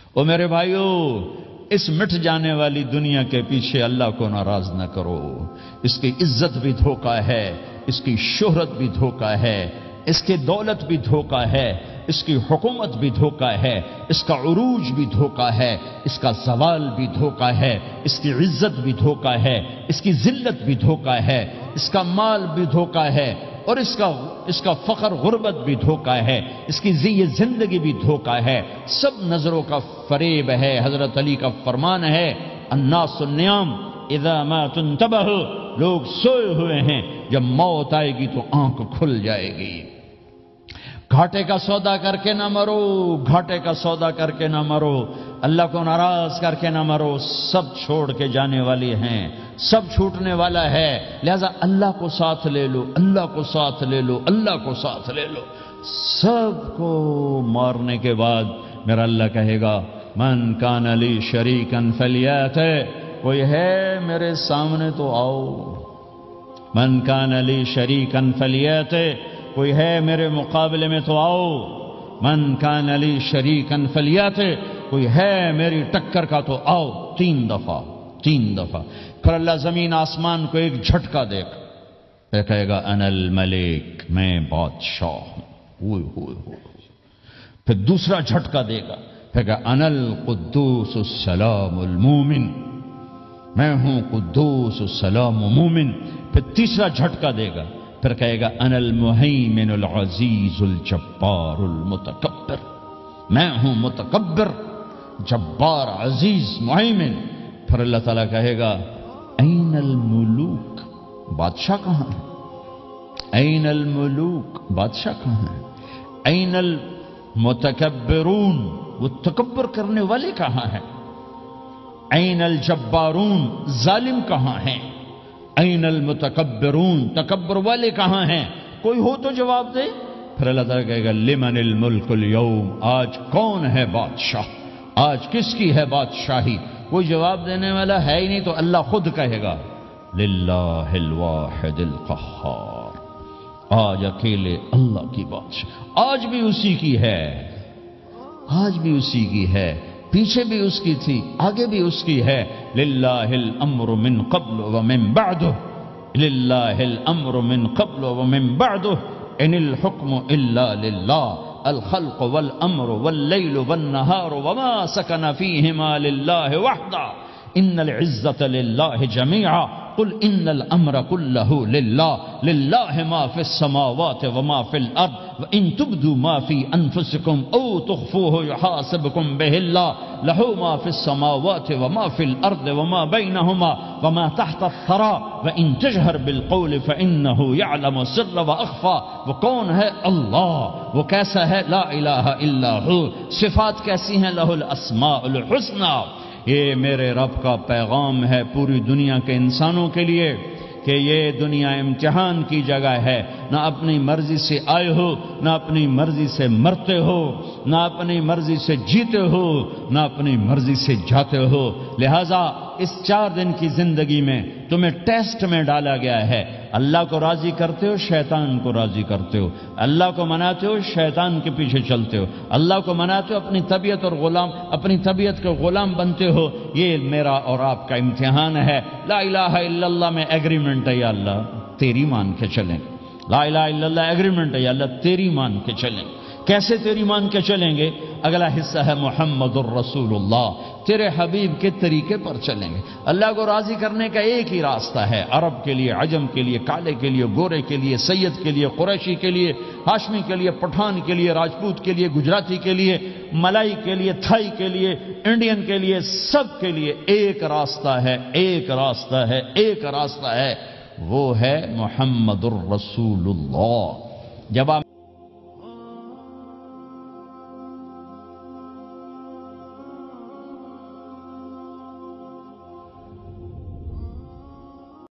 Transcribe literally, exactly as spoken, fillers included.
او میرے بھائیو، اس مٹ جانے والی دنیا کے پیچھے اللہ کو ناراض نہ کرو۔ اس کی عزت بھی دھوکہ ہے، اس کی شہرت بھی دھوکہ ہے، اس کی دولت بھی دھوکہ ہے، اس کی حکومت بھی دھوکہ ہے، اس کا عروج بھی دھوکہ ہے، اس کا زوال بھی دھوکہ ہے، اس کی عزت بھی دھوکہ ہے، اس کی ذلت بھی دھوکہ ہے، اس کا مال بھی دھوکہ ہے، اور اس کا اس کا فخر غربت بھی دھوکہ ہے، اس کی زی زندگی بھی دھوکہ ہے، سب نظروں کا فریب ہے۔ حضرت علی کا فرمان ہے، الناس النیام اذا ما تنتبہ، لوگ سوئے ہوئے ہیں، جب موت آئے گی تو آنکھ کھل جائے گی۔ گھاٹے کا سودا کر کے نہ مرو، گھاٹے کا سودا کر کے نہ مرو، اللہ کو ناراض کر کے نہ مرو، سب چھوڑ کے جانے والے ہیں، سب چھوٹنے والا ہے، لہذا اللہ کو ساتھ لے لو، اللہ کو ساتھ لے لو، اللہ کو ساتھ لے لو۔ سب کو مارنے کے بعد میرا اللہ کہے گا، من کان لی شریکا فلیات، کوئی ہے میرے سامنے تو آؤ، من کان لی شریکا فلیات، کوئی ہے میرے مقابلے میں تو آؤ، من کان لی شریکا فلیات، کوئی ہے میری ٹکر کا تو آؤ۔ تین دفعہ تین دفعہ پھر اللہ زمین آسمان کو ایک جھٹکا دے گا، پھر کہے گا انا الملک، میں بادشاہ ہوں، ہوئے ہوئے ہوئے پھر دوسرا جھٹکا دے گا، پھر کہا انا القدوس السلام المومن، میں ہوں قدوس السلام مومن، پھر تیسرا جھٹکا دے گا، پھر کہے گا انا المہیمن العزیز الجبار المتکبر، میں ہوں متکبر، جبار، عزیز، مہیمن۔ پھر اللہ تعالیٰ کہے گا این الملوک، بادشاہ کہاں ہے؟ این الملوک، بادشاہ کہاں ہے؟ این المتکبرون، وہ تکبر کرنے والے کہاں ہیں؟ این الجبارون، ظالم کہاں ہیں؟ این المتکبرون، تکبر والے کہاں ہیں؟ کوئی ہو تو جواب دے۔ پھر اللہ تعالیٰ کہے گا لمن الملک اليوم، آج کون ہے بادشاہ، آج کس کی ہے بادشاہی؟ کوئی جواب دینے والا ہے ہی نہیں، تو اللہ خود کہے گا للہ الواحد القہار، آج اکیلے اللہ کی بادشاہ، آج بھی اسی کی ہے، آج بھی اسی کی ہے، پیچھے بھی اس کی تھی، آگے بھی اس کی ہے۔ للہ الامر من قبل ومن بعدہ، للہ الامر من قبل ومن بعدہ، ان الحکم الا للہ، الخلق والامر واللیل والنہار وما سکن فیہما للہ وحدہ، ان العزت للہ جمیعا، قل ان الامر کلہ للہ، للہ ما فی السماوات وما فی الارض، وان تبدوا ما فی انفسکم او تخفوہ یحاسبکم بہ اللہ، لہ ما فی السماوات وما فی الارض وما بینہما وما تحت الثرى، وان تجہر بالقول فانہ یعلم السر واخفى۔ وہ کون ہے؟ اللہ۔ وہ کیسا ہے؟ لا الہ الا ہو۔ صفات کیسی ہیں؟ لہ الاسماء الحسنى۔ یہ میرے رب کا پیغام ہے پوری دنیا کے انسانوں کے لیے کہ یہ دنیا امتحان کی جگہ ہے، نہ اپنی مرضی سے آئے ہو، نہ اپنی مرضی سے مرتے ہو، نہ اپنی مرضی سے جیتے ہو، نہ اپنی مرضی سے جاتے ہو۔ لہٰذا اس چار دن کی زندگی میں تمہیں ٹیسٹ میں ڈالا گیا ہے، اللہ کو راضی کرتے ہو، شیطان کو راضی کرتے ہو، اللہ کو مناتے ہو، شیطان کے پیچھے چلتے ہو، اللہ کو مناتے ہو، اپنی طبیعت اور غلام اپنی طبیعت کے غلام بنتے ہو۔ یہ میرا اور آپ کا امتحان ہے۔ لا الہ الا اللہ میں ایگریمنٹ ہے، یا اللہ تیری مان کے چلیں گے، لا الہ الا اللہ ایگریمنٹ ہے، یا اللہ تیری مان کے چلیں گے۔ کیسے تیری مان کے چلیں گے؟ اگلا حصہ ہے محمد الرسول اللہ، تیرے حبیب کے طریقے پر چلیں گے۔ اللہ کو راضی کرنے کا ایک ہی راستہ ہے، عرب کے لیے، عجم کے لیے، کالے کے لیے، گورے کے لیے، سید کے لیے، قریشی کے لیے، ہاشمی کے لیے، پٹھان کے لیے، راجپوت کے لیے، گجراتی کے لیے، ملائی کے لیے، تھائی کے لیے، انڈین کے لیے، سب کے لیے ایک راستہ ہے، ایک راستہ ہے، ایک راستہ ہے، وہ ہے محمد الرسول اللہ۔ جب آپ